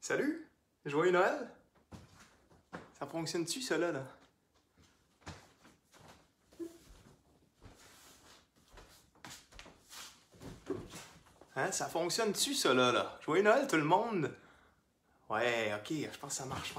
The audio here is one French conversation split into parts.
Salut! Joyeux Noël! Ça fonctionne-tu, ça, là? Hein? Ça fonctionne-tu, ça, là? Joyeux Noël, tout le monde! Ouais, ok, je pense que ça marche,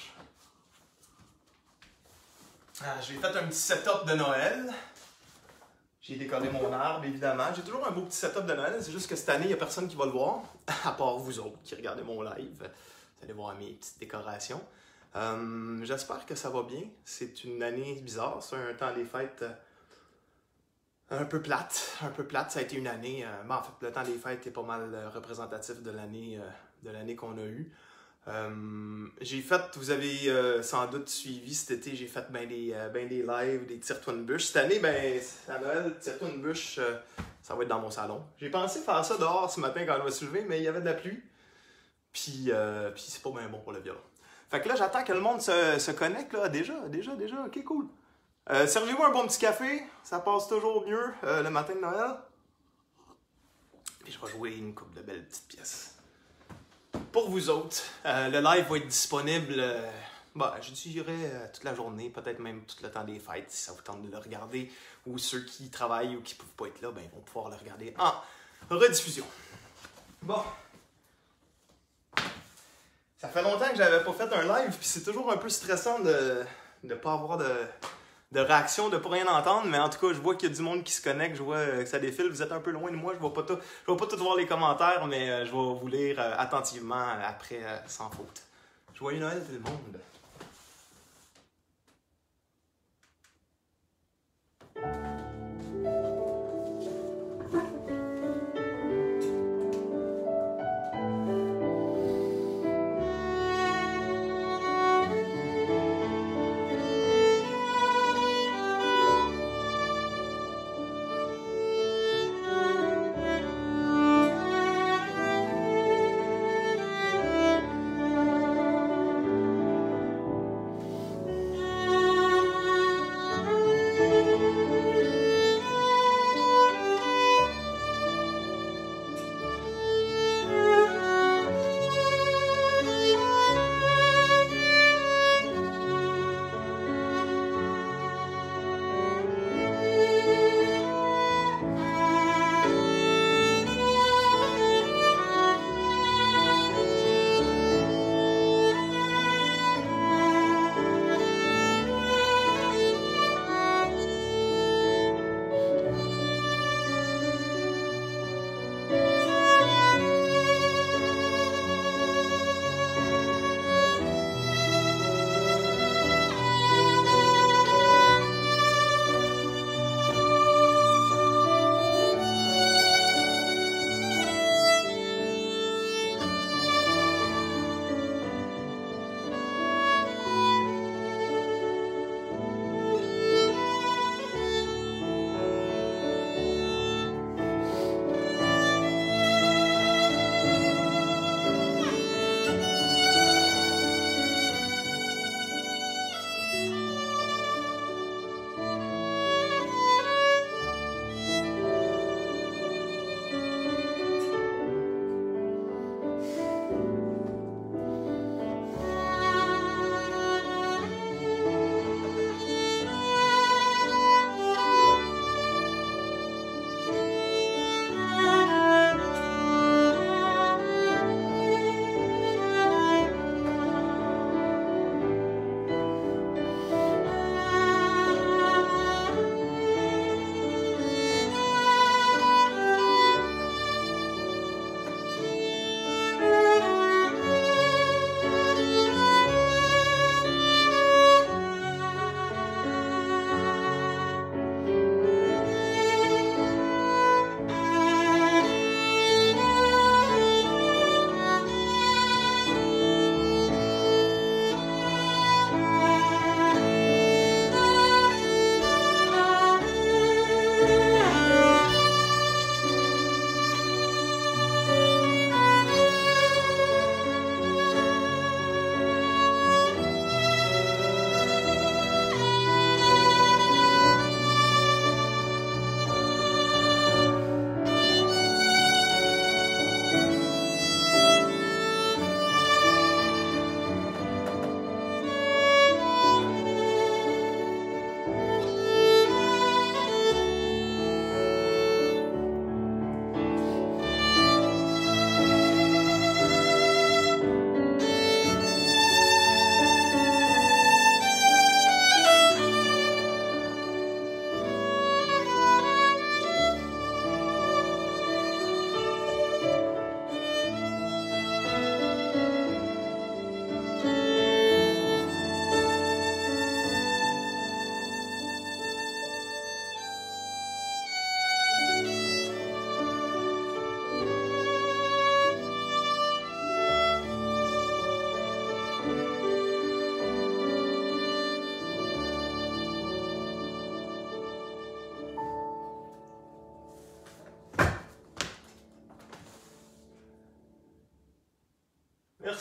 j'ai fait un petit setup de Noël. J'ai décoré mon arbre, évidemment. J'ai toujours un beau petit setup de Noël. C'est juste que cette année, il n'y a personne qui va le voir, à part vous autres qui regardez mon live. Vous allez voir mes petites décorations. J'espère que ça va bien. C'est une année bizarre. C'est un temps des fêtes un peu plate. Ça a été une année... en fait, le temps des fêtes est pas mal représentatif de l'année qu'on a eue. J'ai fait, vous avez sans doute suivi cet été, j'ai fait ben des lives, des tire-toi une bûche. Cette année, à Noël, tire-toi une bûche, ça va être dans mon salon. J'ai pensé faire ça dehors ce matin quand je me suis levé, mais il y avait de la pluie. Puis c'est pas bien bon pour le violon. Fait que là, j'attends que le monde se connecte, là. Déjà, ok, cool. Servez-moi un bon petit café, ça passe toujours mieux le matin de Noël. Puis je vais jouer une couple de belles petites pièces. Pour vous autres, le live va être disponible, je dirais toute la journée, peut-être même tout le temps des fêtes, si ça vous tente de le regarder, ou ceux qui travaillent ou qui ne peuvent pas être là, vont pouvoir le regarder en rediffusion. Bon. Ça fait longtemps que j'avais pas fait un live, puis c'est toujours un peu stressant de ne pas avoir de réaction, de ne pas rien entendre, mais en tout cas, je vois qu'il y a du monde qui se connecte, je vois que ça défile, vous êtes un peu loin de moi, je ne vais pas tout voir les commentaires, mais je vais vous lire attentivement après, sans faute. Joyeux Noël tout le monde!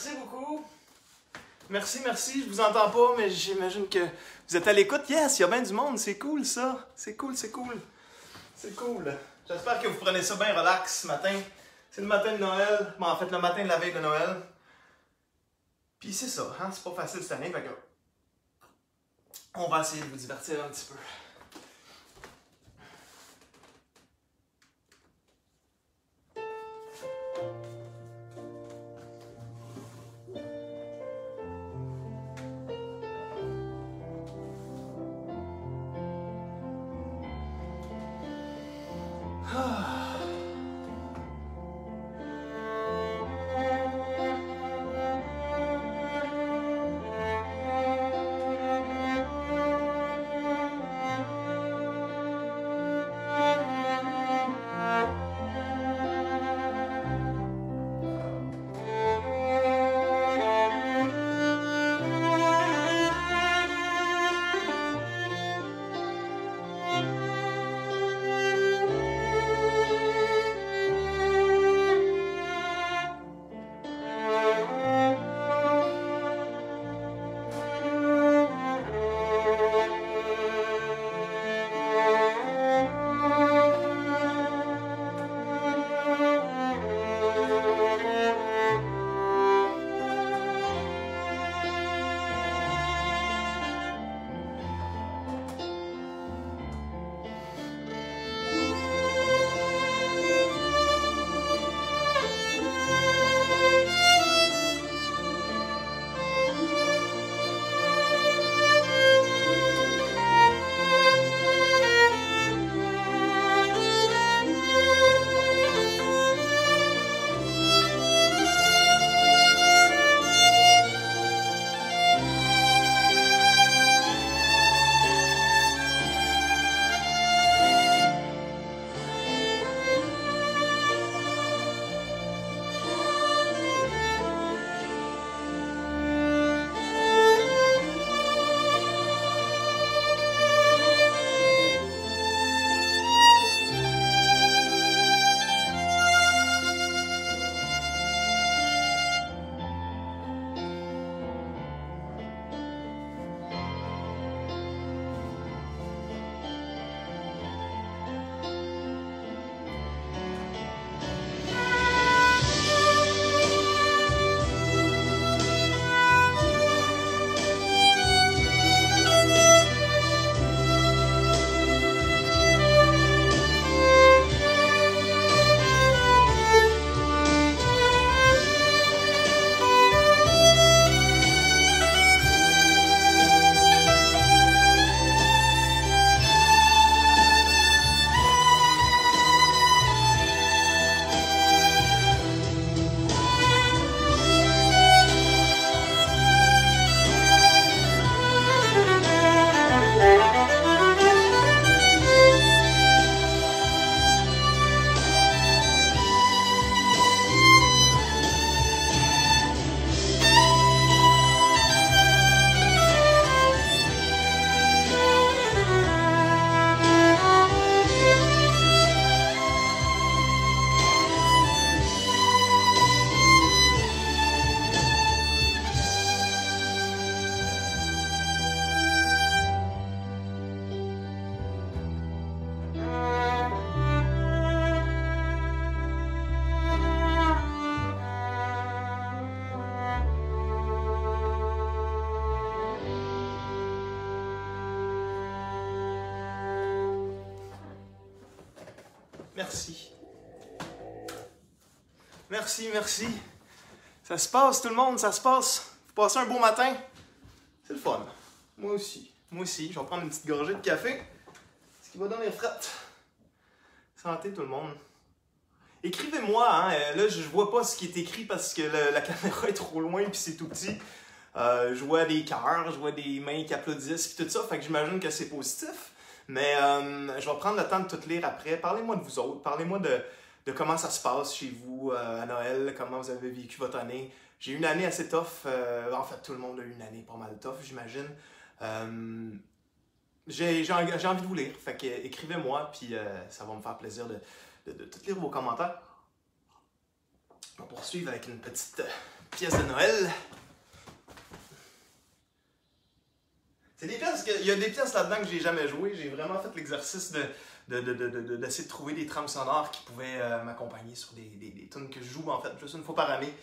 Merci beaucoup. Merci, je vous entends pas, mais j'imagine que vous êtes à l'écoute. Yes, il y a bien du monde, c'est cool ça. C'est cool. C'est cool. J'espère que vous prenez ça bien relax ce matin. C'est le matin de Noël. Bon, en fait, le matin de la veille de Noël. Puis c'est ça, hein? C'est pas facile cette année, fait que on va essayer de vous divertir un petit peu. Merci. Ça se passe tout le monde, ça se passe. Vous passez un beau matin. C'est le fun. Moi aussi. Je vais prendre une petite gorgée de café. Ce qui va donner frette. Santé tout le monde. Écrivez-moi, hein. Là je vois pas ce qui est écrit parce que la caméra est trop loin puis c'est tout petit. Je vois des cœurs, je vois des mains qui applaudissent puis tout ça, fait que j'imagine que c'est positif. Mais je vais prendre le temps de tout lire après. Parlez-moi de vous autres, parlez-moi de comment ça se passe chez vous à Noël, comment vous avez vécu votre année. J'ai eu une année assez tough, en fait tout le monde a eu une année pas mal tough, j'imagine. J'ai envie de vous lire, fait que écrivez-moi, puis ça va me faire plaisir de tout lire vos commentaires. On va poursuivre avec une petite pièce de Noël. C'est des pièces, il y a des pièces là-dedans que j'ai jamais jouées. J'ai vraiment fait l'exercice d'essayer de trouver des trames sonores qui pouvaient m'accompagner sur des tunes que je joue en fait juste une fois par année.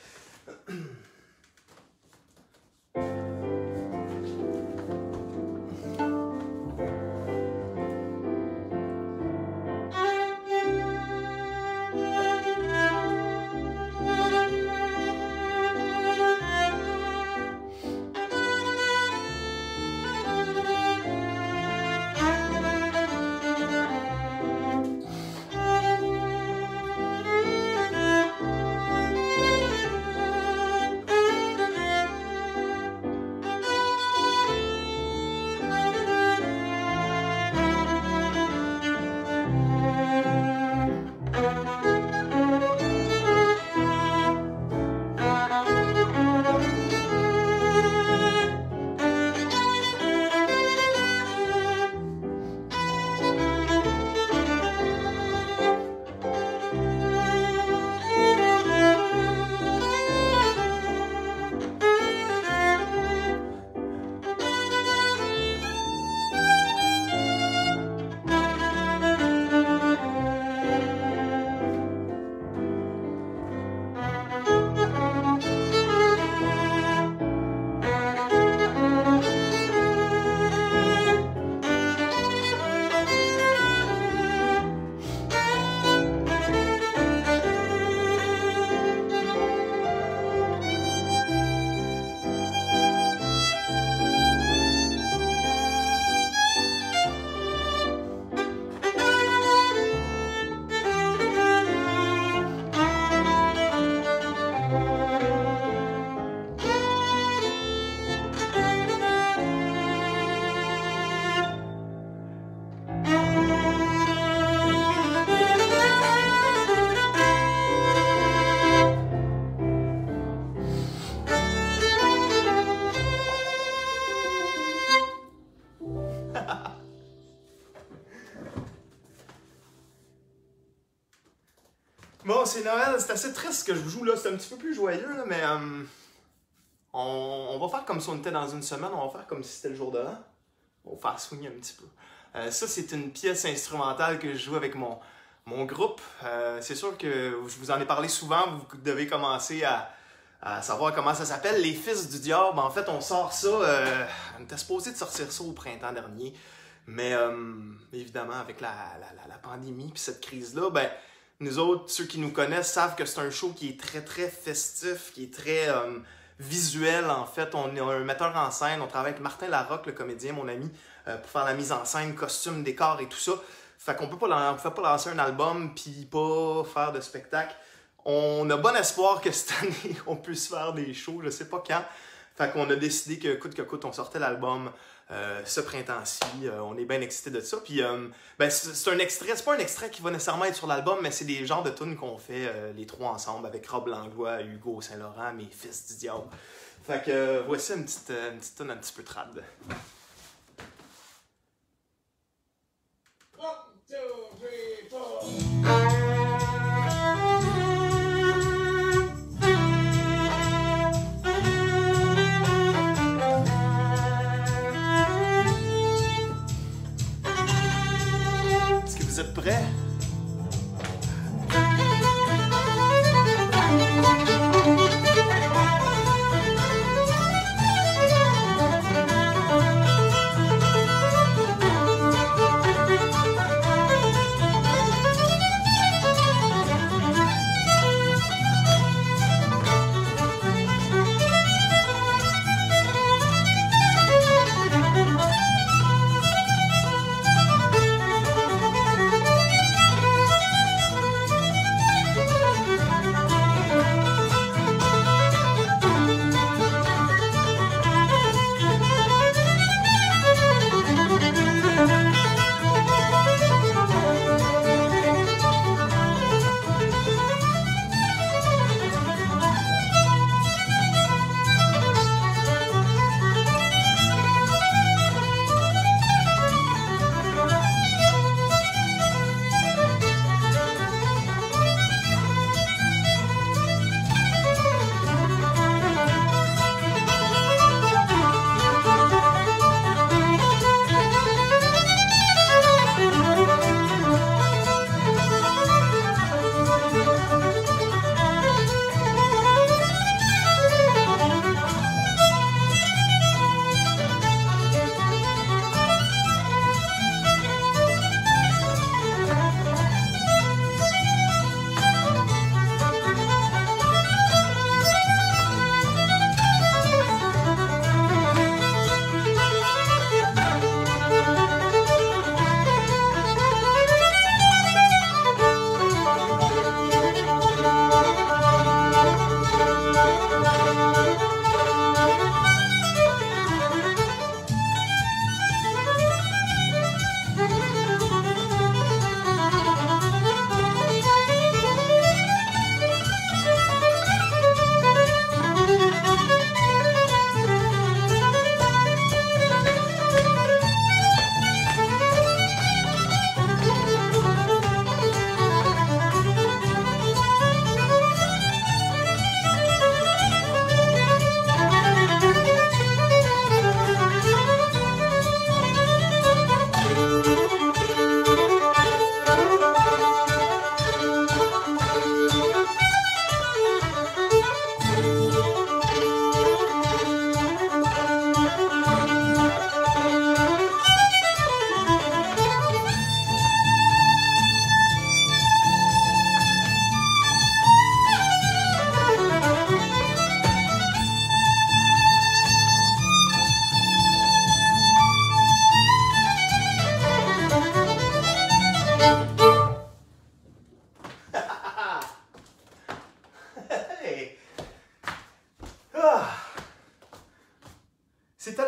Bon, c'est Noël, c'est assez triste ce que je vous joue là, c'est un petit peu plus joyeux, là, mais on va faire comme si on était dans une semaine, on va faire comme si c'était le jour de l'an. On va faire swinger un petit peu. Ça, c'est une pièce instrumentale que je joue avec mon groupe. C'est sûr que je vous en ai parlé souvent, vous devez commencer à savoir comment ça s'appelle, Les Fils du Diable. En fait, on sort ça, on était supposé de sortir ça au printemps dernier, mais évidemment, avec la pandémie puis cette crise-là, ben, nous autres, ceux qui nous connaissent, savent que c'est un show qui est très, très festif, qui est très visuel, en fait. On est un metteur en scène, on travaille avec Martin Larocque, le comédien, mon ami, pour faire la mise en scène, costume, décor et tout ça. Fait qu'on peut pas lancer un album puis pas faire de spectacle. On a bon espoir que cette année, on puisse faire des shows, je sais pas quand. Fait qu'on a décidé que, coûte que coûte, on sortait l'album ce printemps-ci. On est bien excités de ça. Puis, ben, c'est un extrait, c'est pas un extrait qui va nécessairement être sur l'album, mais c'est des genres de tunes qu'on fait les trois ensemble avec Rob Langlois, Hugo Saint-Laurent, mes Fils du Diable. Fait que voici une petite tune un petit peu trad. 1, 2, 3, 4. Vous êtes prêts?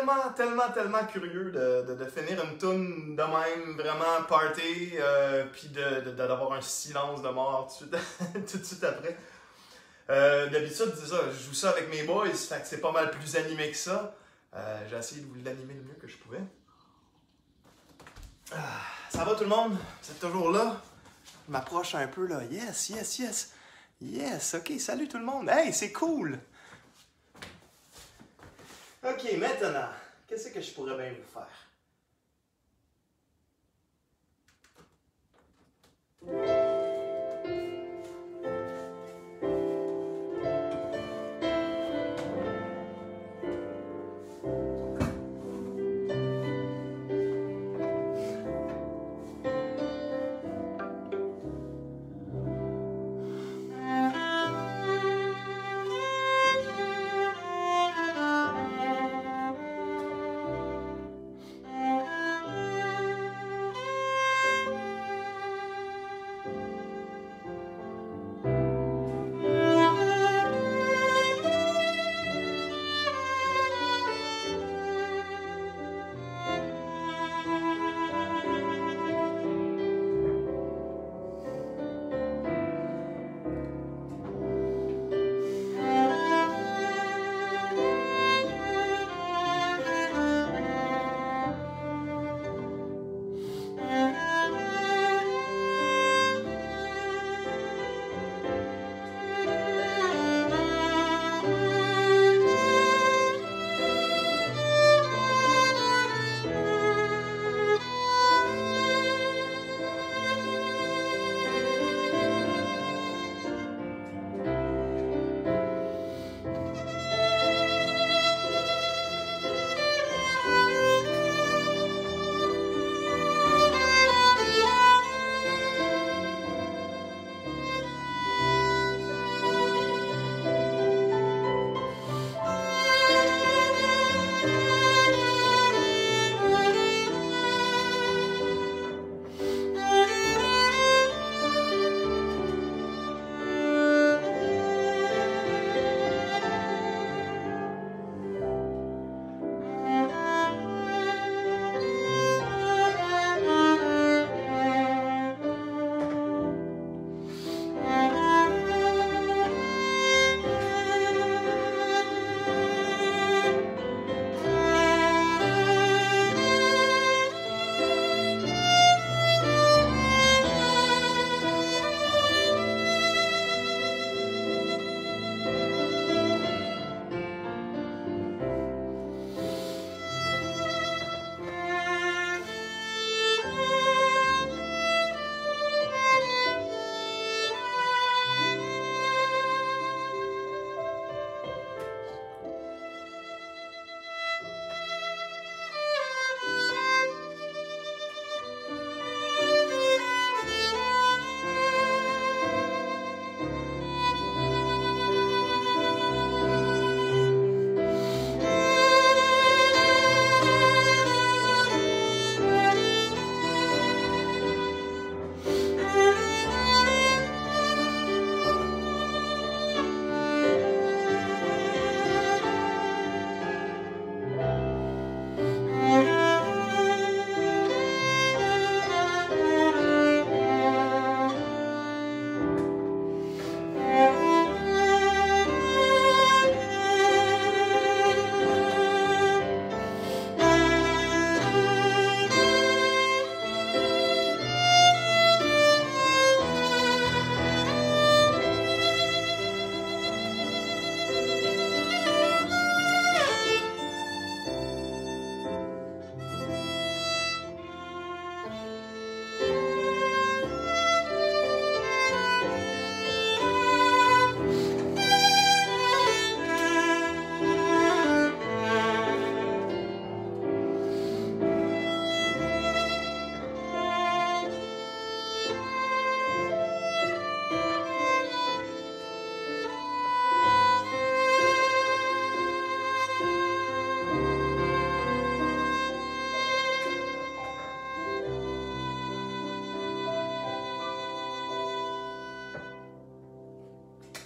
tellement curieux de finir une toune de même, vraiment party, puis d'avoir un silence de mort tout de suite après. D'habitude, c'est ça, je joue ça avec mes boys, fait que c'est pas mal plus animé que ça. J'ai essayé de vous l'animer le mieux que je pouvais. Ça va tout le monde? Vous êtes toujours là? Je m'approche un peu là. Yes. Yes, ok, salut tout le monde. Hey, c'est cool! Ok, maintenant, qu'est-ce que je pourrais bien vous faire?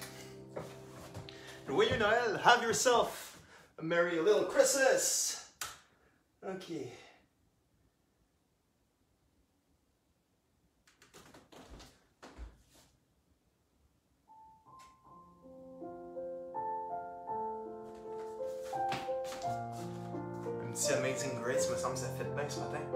Joyeux Noël, have yourself a merry little Christmas. Ok. Un petit Amazing Grace, me semble que ça fait bien ce matin.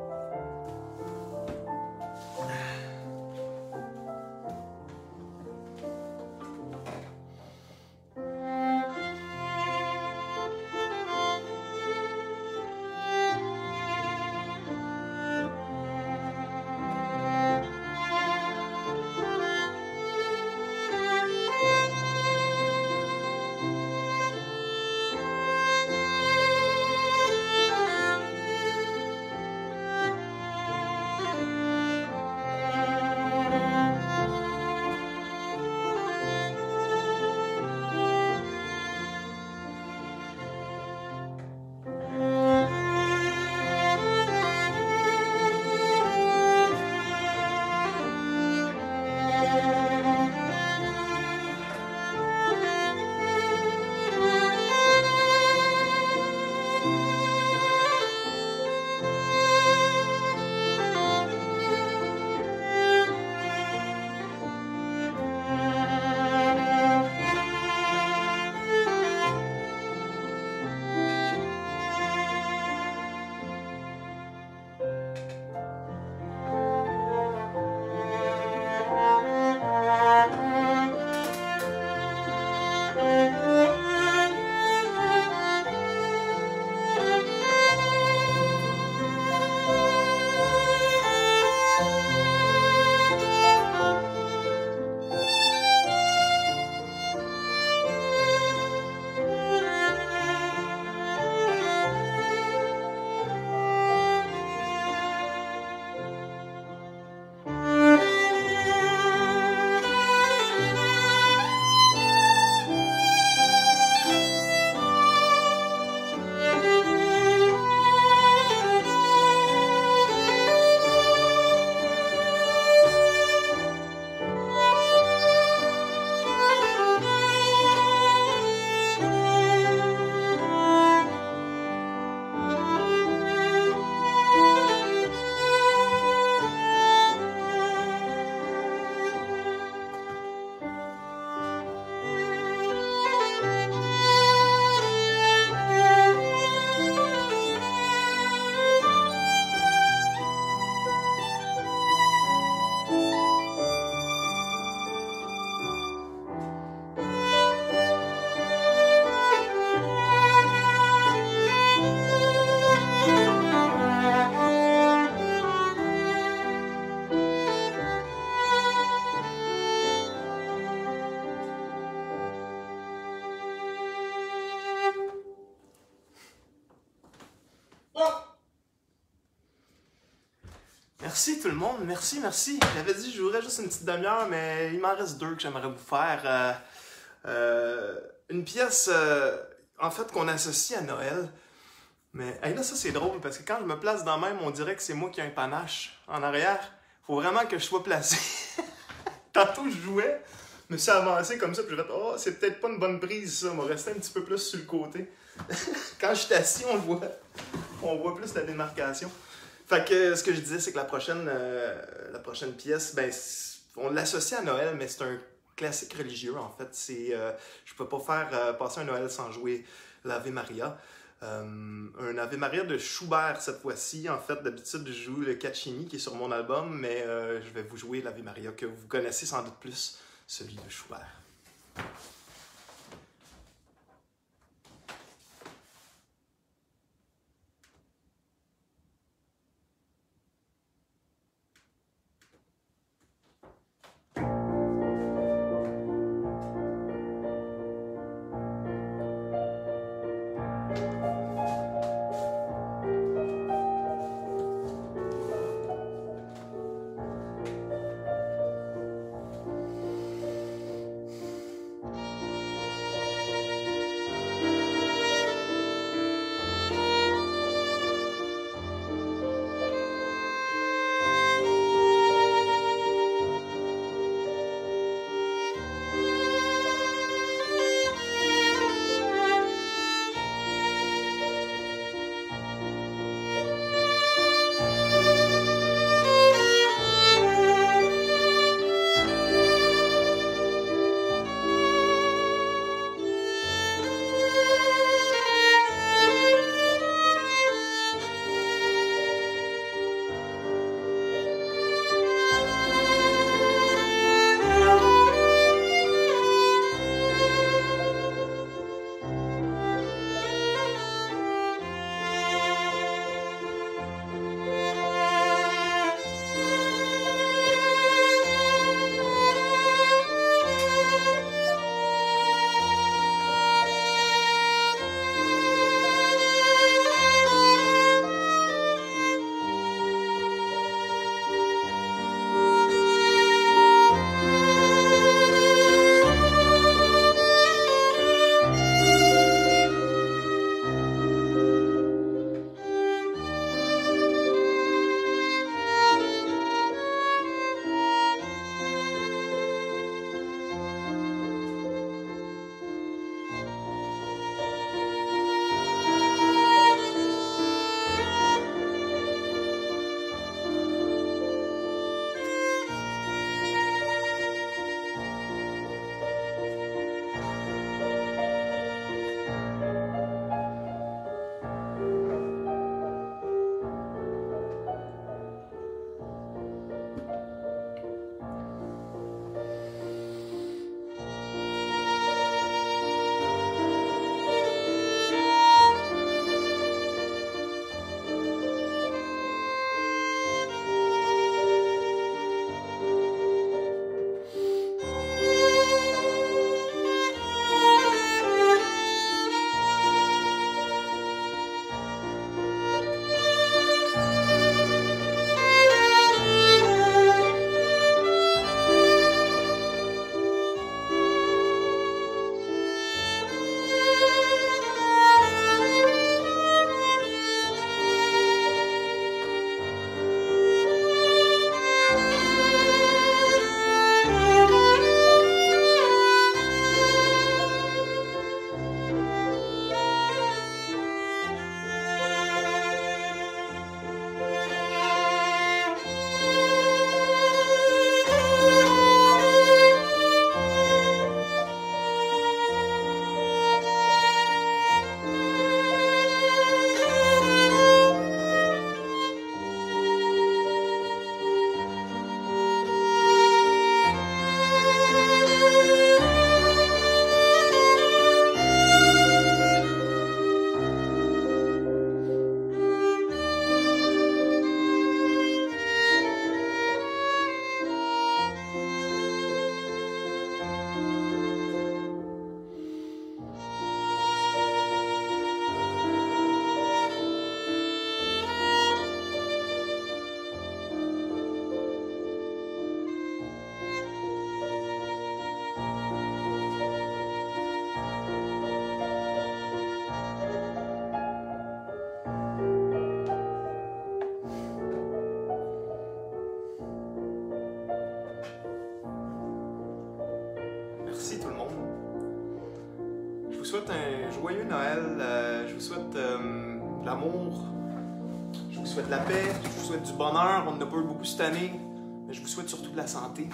Merci tout le monde, merci. J'avais dit que je jouerais juste une petite demi-heure, mais il m'en reste deux que j'aimerais vous faire. Une pièce, en fait, qu'on associe à Noël. Mais hey, là, ça c'est drôle, parce que quand je me place dans le même, on dirait que c'est moi qui ai un panache en arrière. Faut vraiment que je sois placé. Tantôt, je jouais, je me suis avancé comme ça, puis j'ai fait « Oh, c'est peut-être pas une bonne prise, ça. On va rester un petit peu plus sur le côté. » Quand je suis assis, on voit plus la démarcation. Fait que ce que je disais, c'est que la prochaine pièce, ben, on l'associe à Noël, mais c'est un classique religieux, en fait. Je peux pas faire passer un Noël sans jouer l'Ave Maria. Un Ave Maria de Schubert cette fois-ci. En fait, d'habitude, je joue le Caccini qui est sur mon album, mais je vais vous jouer l'Ave Maria que vous connaissez sans doute plus, celui de Schubert. merci tout le monde. Je vous souhaite un joyeux Noël. Je vous souhaite de l'amour. Je vous souhaite la paix. Je vous souhaite du bonheur. On n'a pas eu beaucoup cette année. Mais je vous souhaite surtout de la santé.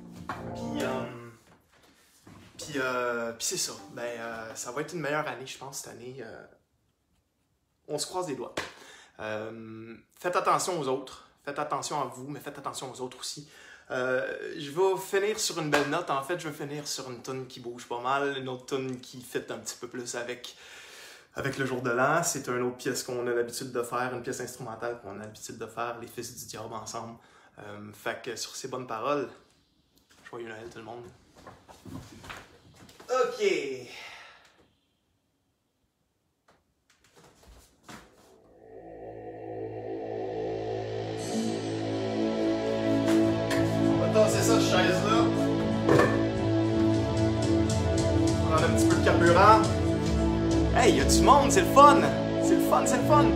Puis c'est ça. Ça va être une meilleure année, je pense, cette année. On se croise les doigts. Faites attention aux autres. Faites attention à vous, mais faites attention aux autres aussi. Je vais finir sur une belle note. En fait, je vais finir sur une toune qui bouge pas mal. Une autre toune qui fit un petit peu plus avec le jour de l'an. C'est une autre pièce qu'on a l'habitude de faire, une pièce instrumentale qu'on a l'habitude de faire, les Fils du Diable ensemble. Fait que sur ces bonnes paroles, joyeux Noël tout le monde. OK. C'est ça, cette chaise-là. On a un petit peu de carburant. Hey, y a du monde, c'est le fun! C'est le fun, c'est le fun!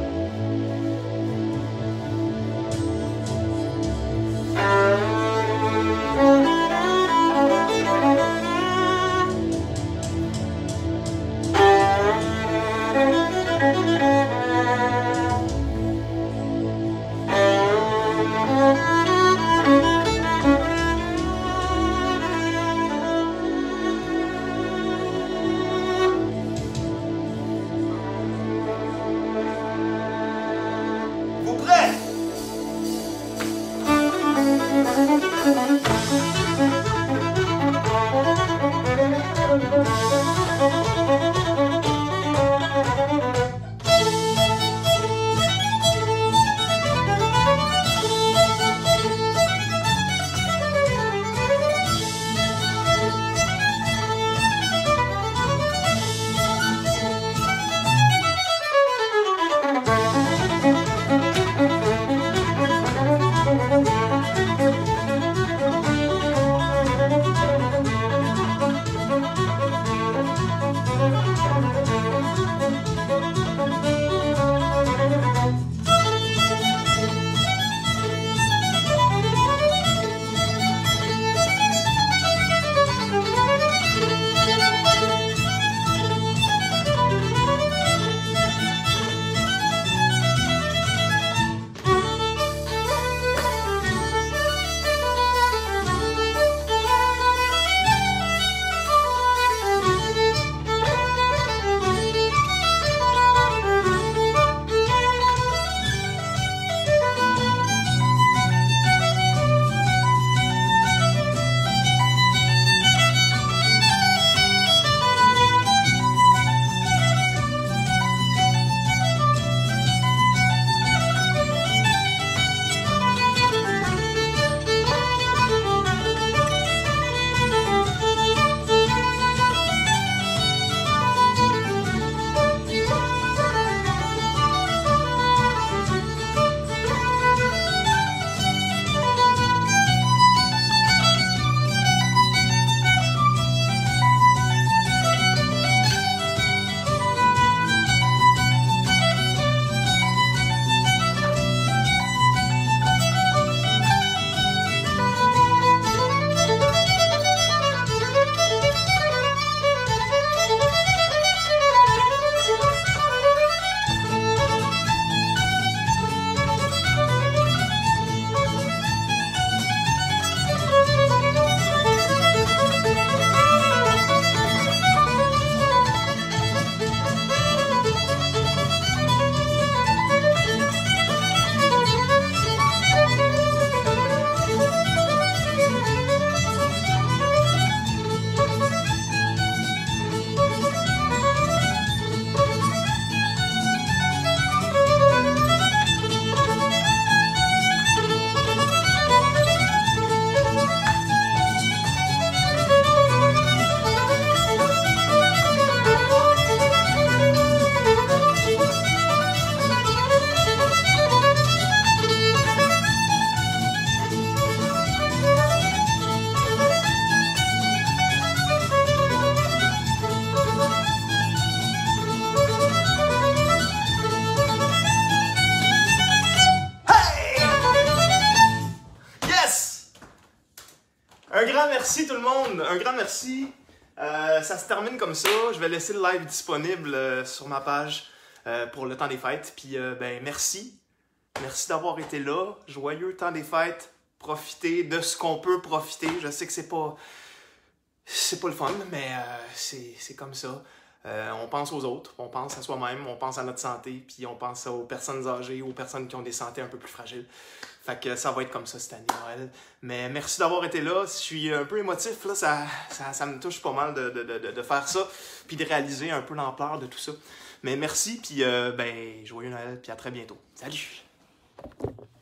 Un grand merci tout le monde, un grand merci. Ça se termine comme ça. Je vais laisser le live disponible sur ma page pour le temps des fêtes. Puis, ben, merci. Merci d'avoir été là. Joyeux temps des fêtes. Profitez de ce qu'on peut profiter. Je sais que c'est pas le fun, mais c'est comme ça. On pense aux autres, on pense à soi-même, on pense à notre santé, puis on pense aux personnes âgées, aux personnes qui ont des santé un peu plus fragiles. Fait que ça va être comme ça cette année, Noël. Mais merci d'avoir été là. Je suis un peu émotif, là, ça me touche pas mal de faire ça, puis de réaliser un peu l'ampleur de tout ça. Mais merci, puis ben, joyeux Noël, puis à très bientôt. Salut!